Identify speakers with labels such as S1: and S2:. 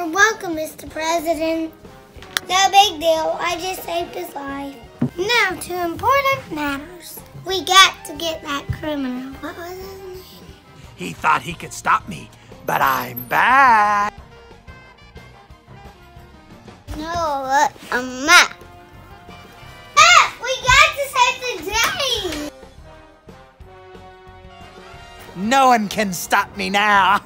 S1: You're welcome, Mr. President. No big deal. I just saved his life. Now to important matters. We got to get that criminal. What was his name?
S2: He thought he could stop me, but I'm back.
S1: No, look, a map. Ah, we got to save the day.
S2: No one can stop me now.